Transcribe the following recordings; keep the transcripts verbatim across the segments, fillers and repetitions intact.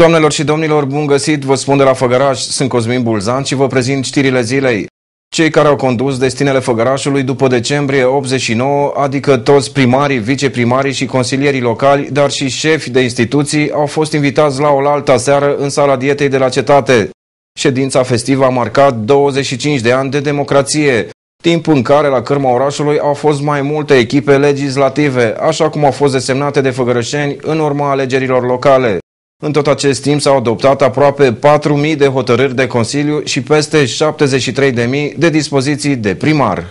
Doamnelor și domnilor, bun găsit, vă spun de la Făgăraș, sunt Cosmin Bulzan și vă prezint știrile zilei. Cei care au condus destinele Făgărașului după decembrie optzeci și nouă, adică toți primarii, viceprimarii și consilierii locali, dar și șefi de instituții, au fost invitați la oaltă aseară în sala dietei de la cetate. Ședința festivă a marcat douăzeci și cinci de ani de democrație, timp în care la cârma orașului au fost mai multe echipe legislative, așa cum au fost desemnate de făgărășeni în urma alegerilor locale. În tot acest timp s-au adoptat aproape patru mii de hotărâri de Consiliu și peste șaptezeci și trei de mii de dispoziții de primar.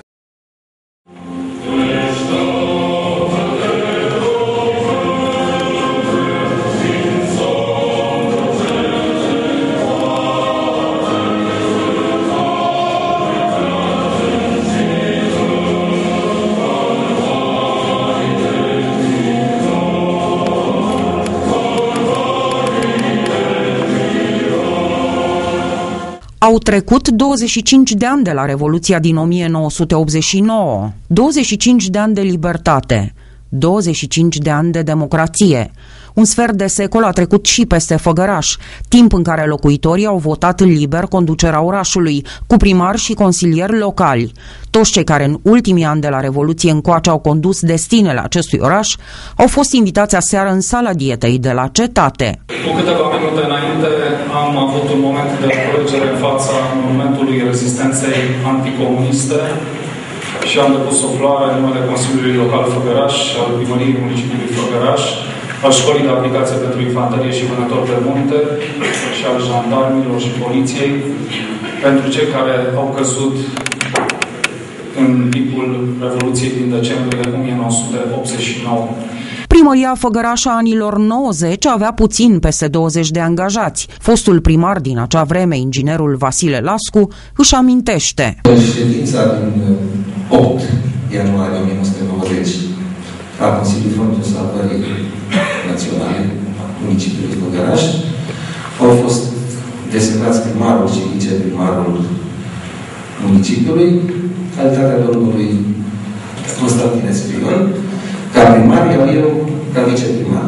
Au trecut douăzeci și cinci de ani de la Revoluția din o mie nouă sute optzeci și nouă, douăzeci și cinci de ani de libertate, douăzeci și cinci de ani de democrație. Un sfert de secol a trecut și peste Făgăraș, timp în care locuitorii au votat liber conducerea orașului, cu primari și consilieri locali. Toți cei care în ultimii ani de la Revoluție încoace au condus destinele acestui oraș au fost invitați aseară în sala dietei de la cetate. Cu câteva minute înainte am avut un moment de alegere în fața monumentului rezistenței anticomuniste și am depus o floare în numele Consiliului Local Făgăraș, al Primăriei Municipiului Făgăraș, al Școlii de Aplicație pentru Infanterie și Vânători de Munte și al jandarmilor și poliției pentru cei care au căzut în timpul Revoluției din decembrie o mie nouă sute optzeci și nouă. Primăria Făgăraș a anilor nouăzeci avea puțin peste douăzeci de angajați. Fostul primar din acea vreme, inginerul Vasile Lascu, își amintește. În ședința din opt ianuarie o mie nouă sute nouăzeci a Consiliului Fondului Salvării Naționale a municipiului Făgăraș au fost desemnați primarul și viceprimarul municipiului, calitatea domnului Constantin Espion ca primar, iar eu ca viceprimar.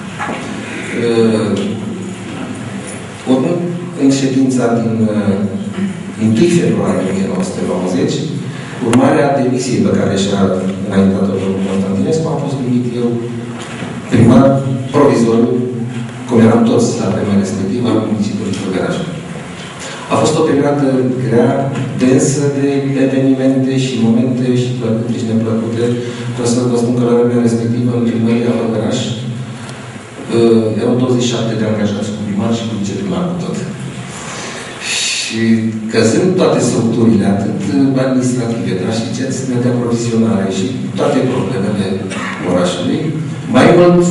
Urmând în ședința din întâi februarie o mie nouă sute nouăzeci, urmarea demisiei pe care și-a înaintat-o domnul Constantinescu, am fost numit eu primar provizoriu, cum eram toți la vremea respectivă, al municipiului Făgăraș. A fost o perioadă grea, densă de evenimente și momente și plăcute și neplăcute. Vreau să vă spun că la vremea respectivă, în primăria Făgăraș, erau douăzeci și șapte de angajați cu primar și cu viceprimar cu tot. Și căzând toate structurile, atât administrative, dar și cetățene de aprovizionare și toate problemele orașului, mai mult,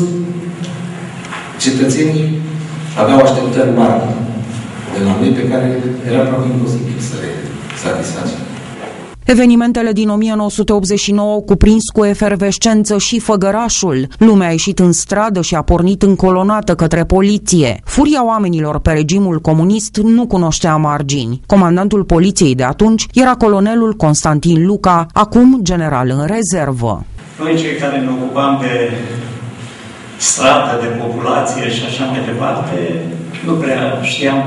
cetățenii aveau așteptări mari de la noi, pe care era aproape imposibil să le satisfacem. Evenimentele din o mie nouă sute optzeci și nouă au cuprins cu efervescență și Făgărașul. Lumea a ieșit în stradă și a pornit încolonată către poliție. Furia oamenilor pe regimul comunist nu cunoștea margini. Comandantul poliției de atunci era colonelul Constantin Luca, acum general în rezervă. Noi, cei care ne ocupam de stradă, de populație și așa mai departe, nu prea știam.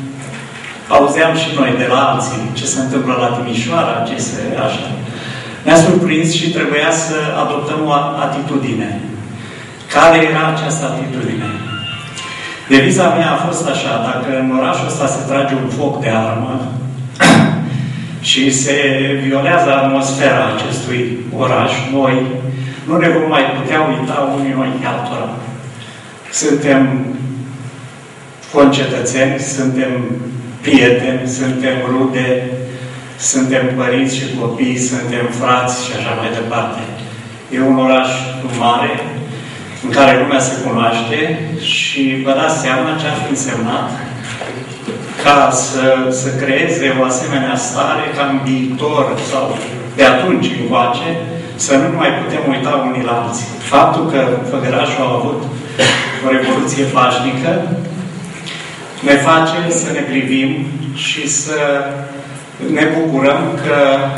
Auzeam și noi de la alții ce se întâmplă la Timișoara, ce se așa. Ne-a surprins și trebuia să adoptăm o atitudine. Care era această atitudine? Deviza mea a fost așa: dacă în orașul ăsta se trage un foc de armă și se violează atmosfera acestui oraș, noi nu ne vom mai putea uita unii noi altora. Suntem concetățeni, suntem prieteni, suntem rude, suntem părinți și copii, suntem frați și așa mai departe. E un oraș mare, în care lumea se cunoaște și vă dați seama ce ar fi însemnat ca să, să creeze o asemenea stare, ca în viitor sau de atunci încoace, să nu mai putem uita unii la alții. Faptul că Făgărașul a avut o revoluție pașnică ne face să ne privim și să ne bucurăm că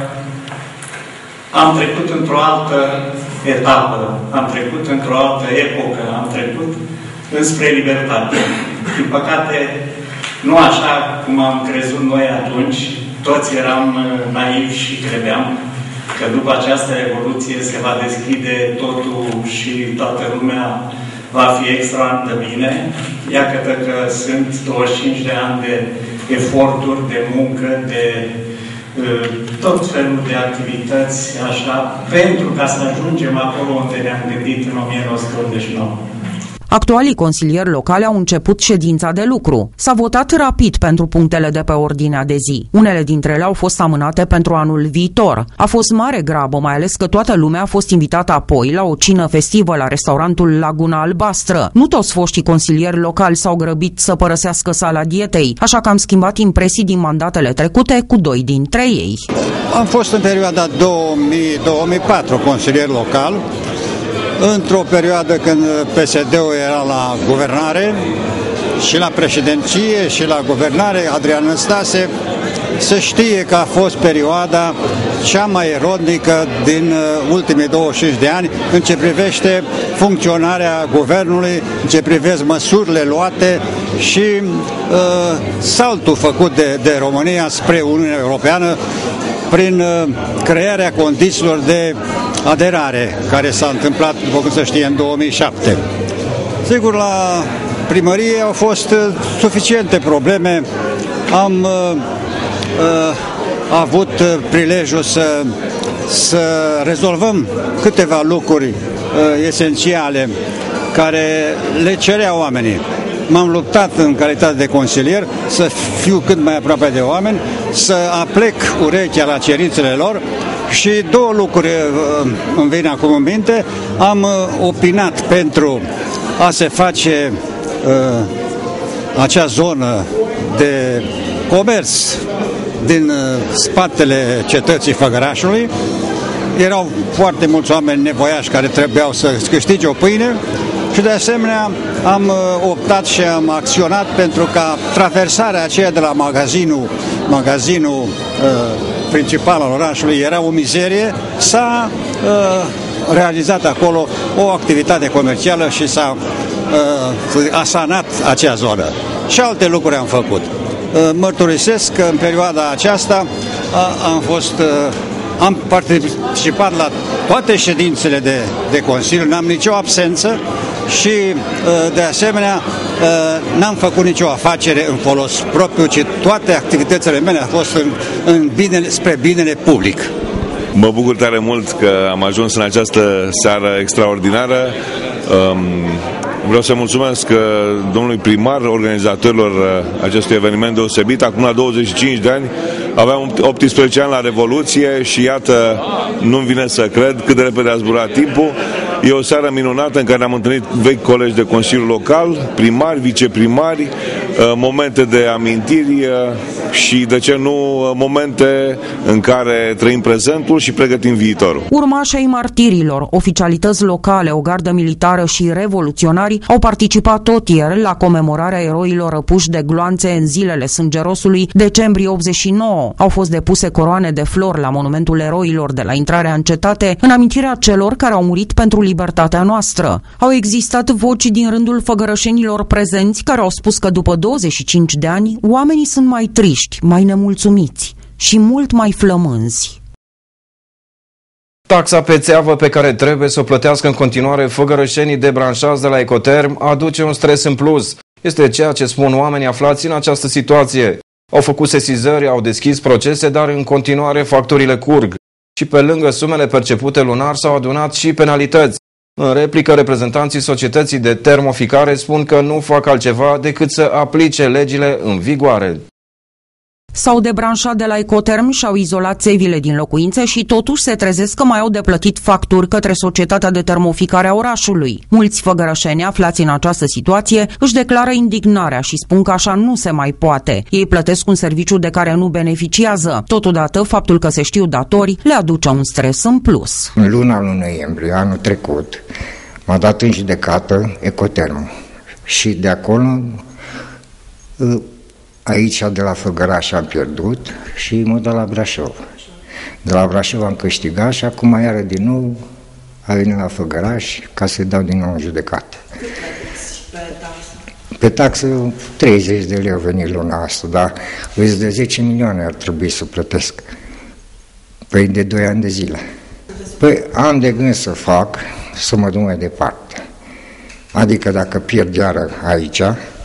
am trecut într-o altă etapă, am trecut într-o altă epocă, am trecut înspre libertate. Din păcate, nu așa cum am crezut noi atunci, toți eram naivi și credeam că după această revoluție se va deschide totul și toată lumea va fi extra de bine. Iată că sunt douăzeci și cinci de ani de eforturi, de muncă, de uh, tot felul de activități, așa, pentru ca să ajungem acolo unde ne-am gândit în o mie nouă sute optzeci și nouă. Actualii consilieri locali au început ședința de lucru. S-a votat rapid pentru punctele de pe ordinea de zi. Unele dintre ele au fost amânate pentru anul viitor. A fost mare grabă, mai ales că toată lumea a fost invitată apoi la o cină festivă la restaurantul Laguna Albastră. Nu toți foștii consilieri locali s-au grăbit să părăsească sala dietei, așa că am schimbat impresii din mandatele trecute cu doi dintre ei. Am fost în perioada două mii - două mii patru consilier local, într-o perioadă când P S D-ul era la guvernare și la președinție și la guvernare, Adrian Năstase, se știe că a fost perioada cea mai rodnică din ultimii douăzeci și cinci de ani în ce privește funcționarea guvernului, în ce privește măsurile luate și uh, saltul făcut de, de România spre Uniunea Europeană prin uh, crearea condițiilor de aderare, care s-a întâmplat, după cum se știe, în două mii șapte. Sigur, la primărie au fost uh, suficiente probleme. Am uh, uh, avut uh, prilejul să, să rezolvăm câteva lucruri uh, esențiale care le cereau oamenii. M-am luptat în calitate de consilier să fiu cât mai aproape de oameni, să aplec urechea la cerințele lor și două lucruri îmi vin acum în minte. Am opinat pentru a se face uh, acea zonă de comerț din spatele cetății Făgărașului. Erau foarte mulți oameni nevoiași care trebuiau să câștige o pâine și de asemenea am optat și am acționat pentru ca traversarea aceea de la magazinul, magazinul uh, principal al orașului era o mizerie, s-a uh, realizat acolo o activitate comercială și s-a uh, asanat acea zonă. Și alte lucruri am făcut. Uh, mărturisesc că în perioada aceasta a, am fost... Uh, Am participat la toate ședințele de, de Consiliu, n-am nicio absență și, de asemenea, n-am făcut nicio afacere în folos propriu, ci toate activitățile mele au fost în, în binele, spre binele public. Mă bucur tare mult că am ajuns în această seară extraordinară. Vreau să mulțumesc domnului primar, organizatorilor acestui eveniment deosebit. Acum la douăzeci și cinci de ani, aveam optsprezece ani la Revoluție și iată, nu-mi vine să cred cât de repede a zburat timpul. E o seară minunată în care ne-am întâlnit vechi colegi de Consiliul Local, primari, viceprimari, momente de amintiri și, de ce nu, momente în care trăim prezentul și pregătim viitorul. Urmașii martirilor, oficialități locale, o gardă militară și revoluționari au participat tot ieri la comemorarea eroilor răpuși de gloanțe în zilele sângerosului decembrie optzeci și nouă. Au fost depuse coroane de flori la monumentul eroilor de la intrarea în cetate, în amintirea celor care au murit pentru libertatea noastră. Au existat voci din rândul făgărășenilor prezenți care au spus că după douăzeci și cinci de ani, oamenii sunt mai triști, mai nemulțumiți și mult mai flămânzi. Taxa pe țeavă pe care trebuie să o plătească în continuare făgărășenii debranșați de la Ecoterm aduce un stres în plus. Este ceea ce spun oamenii aflați în această situație. Au făcut sesizări, au deschis procese, dar în continuare facturile curg. Și pe lângă sumele percepute lunar s-au adunat și penalități. În replică, reprezentanții societății de termoficare spun că nu fac altceva decât să aplice legile în vigoare. S-au debranșat de la Ecoterm și au izolat țevile din locuințe și totuși se trezesc că mai au de plătit facturi către societatea de termoficare a orașului. Mulți făgărășeni aflați în această situație își declară indignarea și spun că așa nu se mai poate. Ei plătesc un serviciu de care nu beneficiază. Totodată, faptul că se știu datori le aduce un stres în plus. În luna lui noiembrie, anul trecut, m-a dat în judecată Ecoterm și de acolo... Aici, de la Făgăraș, am pierdut și mă dă la Brașov. De la Brașov am câștigat și acum iară din nou a venit la Făgăraș ca să-i dau din nou în judecată. Cât plătiți pe taxă? Pe taxă treizeci de lei au venit luna asta, dar îți de zece milioane ar trebui să plătesc. Păi de doi ani de zile. Păi am de gând să fac, să mă duc mai departe. Adică dacă pierd iară aici,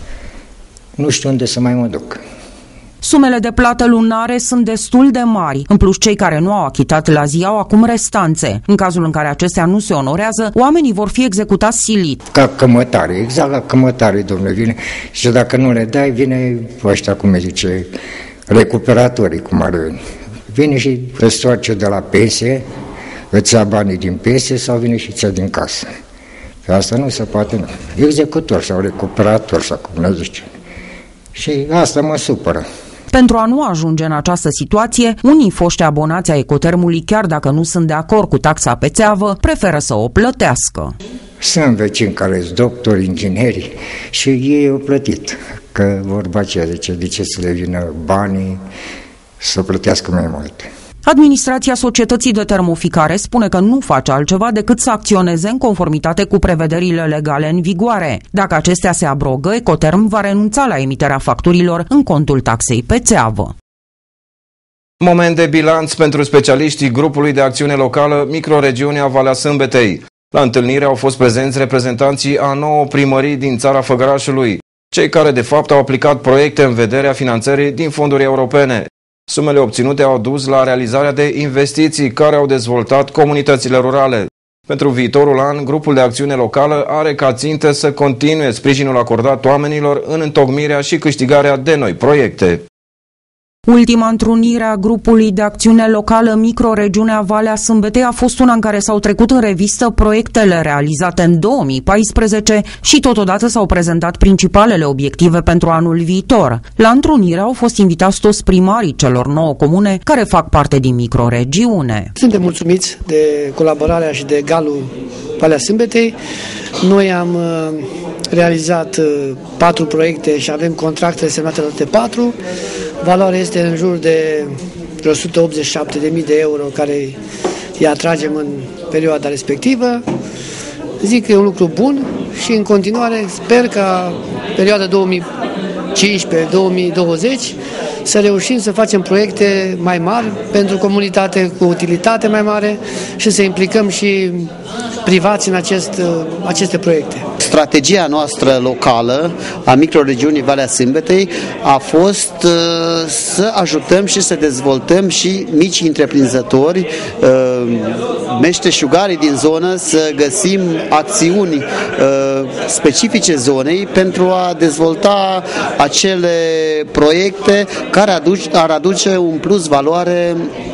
nu știu unde să mai mă duc. Sumele de plată lunare sunt destul de mari. În plus, cei care nu au achitat la zi au acum restanțe. În cazul în care acestea nu se onorează, oamenii vor fi executați silit. Ca cămătare, exact la cămătare, domnule, vine. Și dacă nu le dai, vine ăștia, cum îi zice, recuperatorii, cum ar veni. Vine și îți stoarce de la pensie, îți ia banii din pensie sau vine și ți-a din casă. Pe asta nu se poate, nu. Executor sau recuperator sau cum ne zice. Și asta mă supără. Pentru a nu ajunge în această situație, unii foști abonați ai Ecotermului, chiar dacă nu sunt de acord cu taxa pe țeavă, preferă să o plătească. Sunt vecini care sunt doctori, ingineri și ei au plătit. Că vorba aceea, zice, de ce să le vină banii să plătească mai mult. Administrația Societății de Termoficare spune că nu face altceva decât să acționeze în conformitate cu prevederile legale în vigoare. Dacă acestea se abrogă, Ecoterm va renunța la emiterea facturilor în contul taxei pe țeavă. Moment de bilanț pentru specialiștii grupului de acțiune locală Microregiunea Valea Sâmbetei. La întâlnire au fost prezenți reprezentanții a nouă primării din țara Făgărașului, cei care de fapt au aplicat proiecte în vederea finanțării din fonduri europene. Sumele obținute au dus la realizarea de investiții care au dezvoltat comunitățile rurale. Pentru viitorul an, grupul de acțiune locală are ca țintă să continue sprijinul acordat oamenilor în întocmirea și câștigarea de noi proiecte. Ultima întrunire a grupului de acțiune locală Microregiunea Valea Sâmbetei a fost una în care s-au trecut în revistă proiectele realizate în două mii paisprezece și totodată s-au prezentat principalele obiective pentru anul viitor. La întrunire au fost invitați toți primarii celor nouă comune care fac parte din microregiune. Suntem mulțumiți de colaborarea și de galul Valea Sâmbetei. Noi am realizat patru proiecte și avem contractele semnate la toate patru. Valoarea este în jur de o sută optzeci și șapte de mii de euro care îi atragem în perioada respectivă. Zic că e un lucru bun și în continuare sper ca perioada două mii cincisprezece două mii douăzeci să reușim să facem proiecte mai mari pentru comunitate cu utilitate mai mare și să implicăm și privați în acest, aceste proiecte. Strategia noastră locală a microregiunii Valea Sâmbetei a fost uh, să ajutăm și să dezvoltăm și mici întreprinzători, uh, meșteșugarii din zonă, să găsim acțiuni uh, specifice zonei pentru a dezvolta acele proiecte care aduc, ar aduce un plus valoare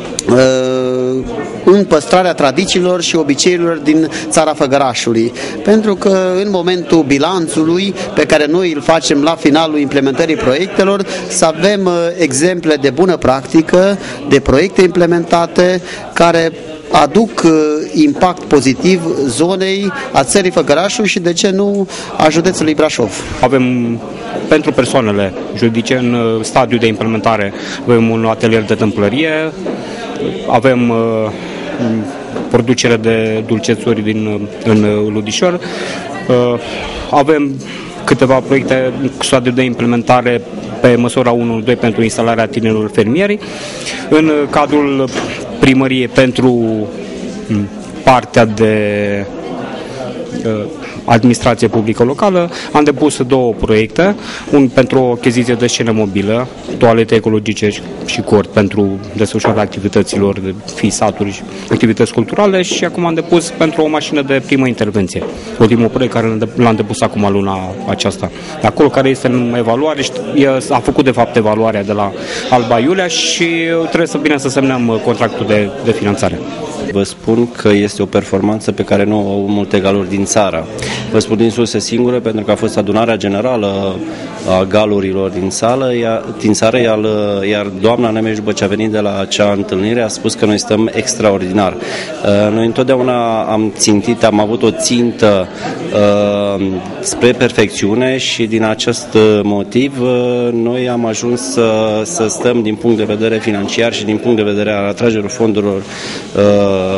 în păstrarea tradițiilor și obiceiurilor din țara Făgărașului. Pentru că în momentul bilanțului pe care noi îl facem la finalul implementării proiectelor, să avem exemple de bună practică, de proiecte implementate care aduc impact pozitiv zonei, a țării Făgărașului și, de ce nu, a județului Brașov. Avem pentru persoanele juridice în stadiu de implementare, avem un atelier de tâmplărie, avem uh, producere de dulcețuri din, în Ludișor, uh, avem câteva proiecte în stadiu de implementare pe măsura unu doi pentru instalarea tinerilor fermieri. În cadrul primăriei pentru partea de uh, administrație publică locală am depus două proiecte, un pentru o achiziție de scenă mobilă, toalete ecologice și cort pentru desfășurarea activităților de fi saturi și activități culturale și acum am depus pentru o mașină de primă intervenție. Ultimul proiect care l-am depus acum luna aceasta. De acolo care este în evaluare și a făcut de fapt evaluarea de la Alba Iulia și trebuie să bine să semnăm contractul de, de finanțare. Vă spun că este o performanță pe care nu au multe galuri din țară. Vă spun din surse singure pentru că a fost adunarea generală a galurilor din, sală, iar, din țară, iar, iar doamna Nemeș, după ce a venit de la acea întâlnire, a spus că noi stăm extraordinar. Noi întotdeauna am țintit, am avut o țintă uh, spre perfecțiune și din acest motiv uh, noi am ajuns să, să stăm din punct de vedere financiar și din punct de vedere al atragerii fondurilor uh,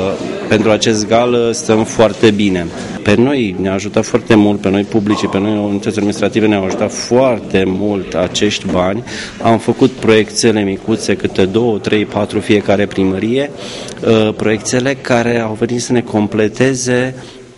pentru acest gal stăm foarte bine. Pe noi ne-a ajutat foarte mult, pe noi publici, pe noi unități administrative ne-au ajutat foarte mult acești bani. Am făcut proiectele micuțe, câte două, trei, patru fiecare primărie, proiectele care au venit să ne completeze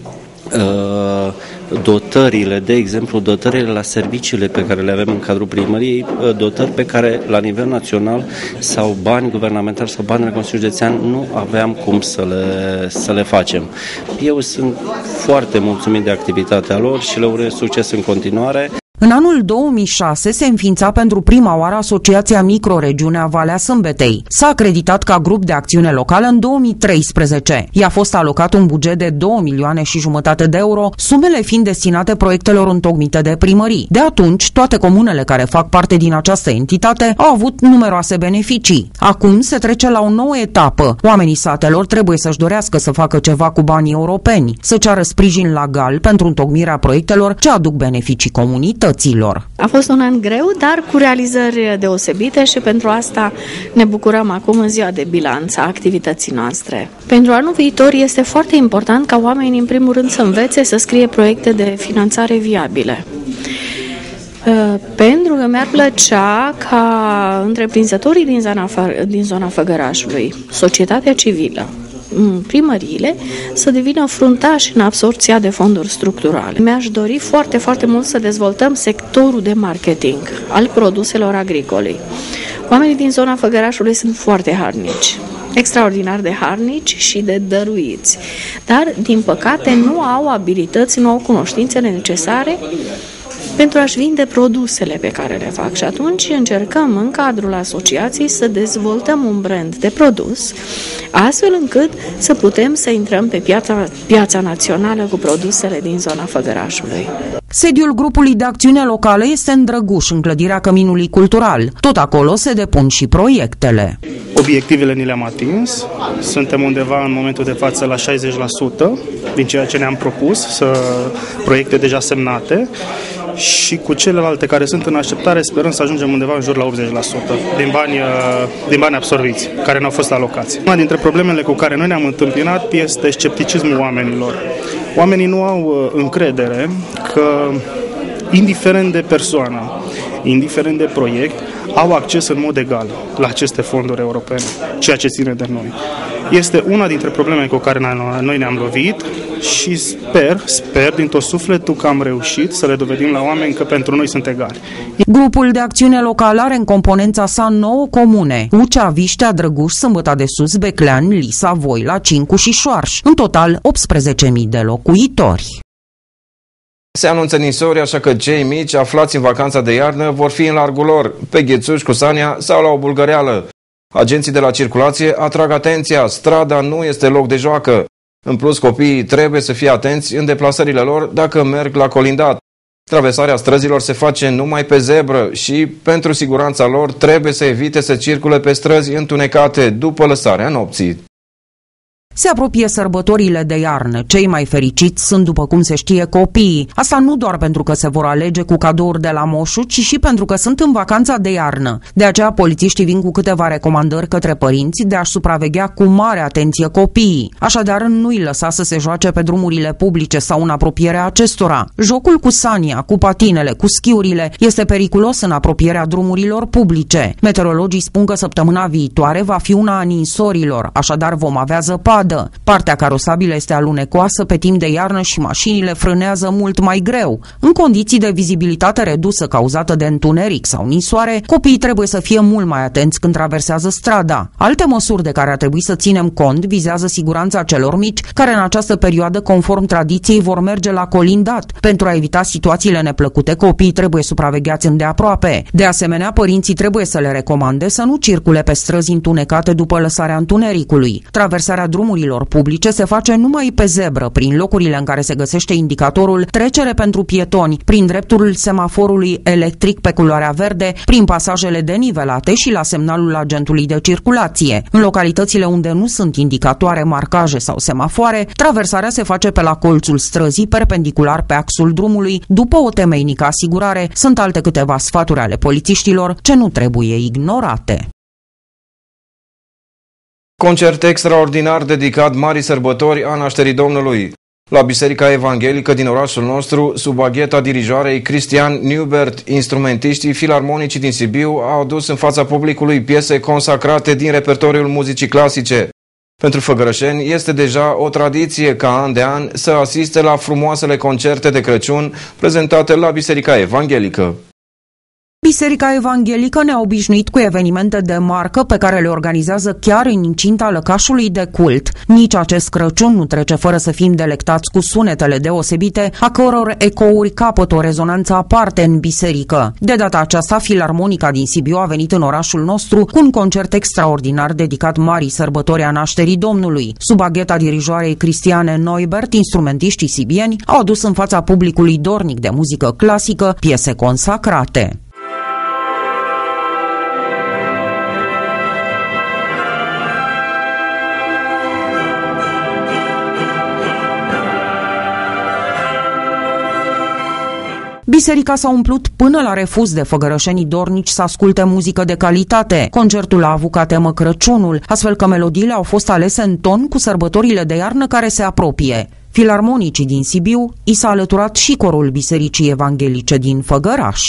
dotările, de exemplu, dotările la serviciile pe care le avem în cadrul primăriei, dotări pe care la nivel național sau bani guvernamentali sau bani la Consiliul Județean nu aveam cum să le, să le facem. Eu sunt foarte mulțumit de activitatea lor și le urez succes în continuare. În anul două mii șase se înființa pentru prima oară Asociația Microregiunea Valea Sâmbetei. S-a acreditat ca grup de acțiune locală în două mii treisprezece. I-a fost alocat un buget de două milioane și jumătate de euro, sumele fiind destinate proiectelor întocmite de primării. De atunci, toate comunele care fac parte din această entitate au avut numeroase beneficii. Acum se trece la o nouă etapă. Oamenii satelor trebuie să-și dorească să facă ceva cu banii europeni, să ceară sprijin la gal pentru întocmirea proiectelor ce aduc beneficii comunității. A fost un an greu, dar cu realizări deosebite și pentru asta ne bucurăm acum în ziua de bilanț a activității noastre. Pentru anul viitor este foarte important ca oamenii în primul rând să învețe să scrie proiecte de finanțare viabile. Pentru că mi-ar plăcea ca întreprinzătorii din zona, din zona Făgărașului, societatea civilă, primăriile, să devină fruntași în absorpția de fonduri structurale. Mi-aș dori foarte, foarte mult să dezvoltăm sectorul de marketing al produselor agricole. Oamenii din zona Făgărașului sunt foarte harnici, extraordinar de harnici și de dăruiți, dar, din păcate, nu au abilități, nu au cunoștințele necesare pentru a-și vinde produsele pe care le fac. Și atunci încercăm în cadrul asociației să dezvoltăm un brand de produs, astfel încât să putem să intrăm pe piața, piața națională cu produsele din zona Făgărașului. Sediul grupului de acțiune locală este în Drăguș, în clădirea Căminului Cultural. Tot acolo se depun și proiectele. Obiectivele ni le-am atins. Suntem undeva în momentul de față la șaizeci la sută din ceea ce ne-am propus, să proiecte deja semnate. Și cu celelalte care sunt în așteptare sperăm să ajungem undeva în jur la optzeci la sută din bani, din bani absorbiți, care ne-au fost alocați. Una dintre problemele cu care noi ne-am întâmpinat este scepticismul oamenilor. Oamenii nu au încredere că, indiferent de persoană, indiferent de proiect, au acces în mod egal la aceste fonduri europene, ceea ce ține de noi. Este una dintre problemele cu care noi ne-am lovit și sper, sper din tot sufletul că am reușit să le dovedim la oameni că pentru noi sunt egali. Grupul de acțiune locală are în componența sa nouă comune: Ucea, Viștea, Drăguș, Sâmbăta de Sus, Beclean, Lisa, Voila, Cincu și Șoarș. În total optsprezece mii de locuitori. Se anunță nisori, așa că cei mici aflați în vacanța de iarnă vor fi în largul lor, pe Ghețuș, cu Sania sau la o bulgăreală. Agenții de la circulație atrag atenția: strada nu este loc de joacă. În plus, copiii trebuie să fie atenți în deplasările lor dacă merg la colindat. Traversarea străzilor se face numai pe zebră și, pentru siguranța lor, trebuie să evite să circule pe străzi întunecate după lăsarea nopții. Se apropie sărbătorile de iarnă. Cei mai fericiți sunt, după cum se știe, copiii. Asta nu doar pentru că se vor alege cu cadouri de la moșu, ci și pentru că sunt în vacanța de iarnă. De aceea, polițiștii vin cu câteva recomandări către părinți de a-și supraveghea cu mare atenție copiii. Așadar, nu-i lăsa să se joace pe drumurile publice sau în apropierea acestora. Jocul cu sania, cu patinele, cu schiurile este periculos în apropierea drumurilor publice. Meteorologii spun că săptămâna viitoare va fi una a ninsorilor, așadar vom avea zăpadă. Partea carosabilă este alunecoasă pe timp de iarnă și mașinile frânează mult mai greu. În condiții de vizibilitate redusă cauzată de întuneric sau ninsoare, copiii trebuie să fie mult mai atenți când traversează strada. Alte măsuri de care ar trebui să ținem cont vizează siguranța celor mici, care în această perioadă, conform tradiției, vor merge la colindat. Pentru a evita situațiile neplăcute, copiii trebuie supravegheați îndeaproape. De asemenea, părinții trebuie să le recomande să nu circule pe străzi întunecate după lăsarea întunericului. Traversarea drumurilor publice se face numai pe zebră, prin locurile în care se găsește indicatorul trecere pentru pietoni, prin dreptul semaforului electric pe culoarea verde, prin pasajele denivelate și la semnalul agentului de circulație. În localitățile unde nu sunt indicatoare, marcaje sau semafoare, traversarea se face pe la colțul străzii, perpendicular pe axul drumului, după o temeinică asigurare. Sunt alte câteva sfaturi ale polițiștilor ce nu trebuie ignorate. Concert extraordinar dedicat marii sărbători a nașterii Domnului. La Biserica Evanghelică din orașul nostru, sub bagheta dirijoarei Cristian Newbert, instrumentiștii filarmonicii din Sibiu au adus în fața publicului piese consacrate din repertoriul muzicii clasice. Pentru făgărășeni este deja o tradiție ca an de an să asiste la frumoasele concerte de Crăciun prezentate la Biserica Evanghelică. Biserica Evanghelică ne-a obișnuit cu evenimente de marcă pe care le organizează chiar în incinta lăcașului de cult. Nici acest Crăciun nu trece fără să fim delectați cu sunetele deosebite, a căror ecouri capătă o rezonanță aparte în biserică. De data aceasta, Filarmonica din Sibiu a venit în orașul nostru cu un concert extraordinar dedicat marii sărbători a nașterii Domnului. Sub bagheta dirijoarei Cristiane Neubert, instrumentiștii sibieni au adus în fața publicului dornic de muzică clasică piese consacrate. Biserica s-a umplut până la refuz de făgărășenii dornici să asculte muzică de calitate. Concertul a avut ca temă Crăciunul, astfel că melodiile au fost alese în ton cu sărbătorile de iarnă care se apropie. Filarmonicii din Sibiu i s-a alăturat și corul Bisericii Evanghelice din Făgăraș.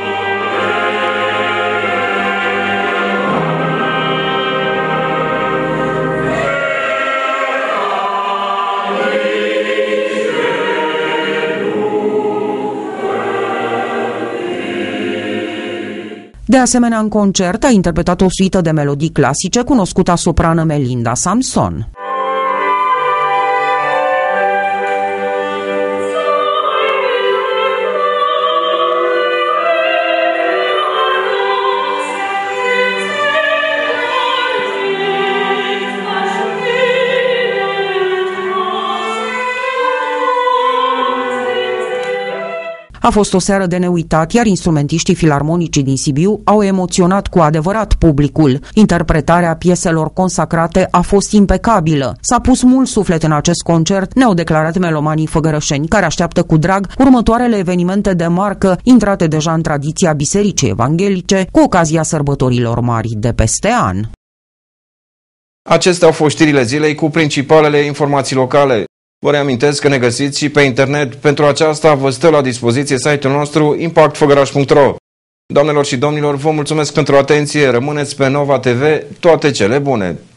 De asemenea, în concert a interpretat o suită de melodii clasice cunoscuta soprană Melinda Samson. A fost o seară de neuitat, iar instrumentiștii filarmonicii din Sibiu au emoționat cu adevărat publicul. Interpretarea pieselor consacrate a fost impecabilă. S-a pus mult suflet în acest concert, ne-au declarat melomanii făgărășeni, care așteaptă cu drag următoarele evenimente de marcă, intrate deja în tradiția Bisericii Evanghelice, cu ocazia sărbătorilor mari de peste an. Acestea au fost știrile zilei cu principalele informații locale. Vă reamintesc că ne găsiți și pe internet. Pentru aceasta vă stă la dispoziție site-ul nostru impact făgăraș punct ro. Doamnelor și domnilor, vă mulțumesc pentru atenție, rămâneți pe Nova T V, toate cele bune!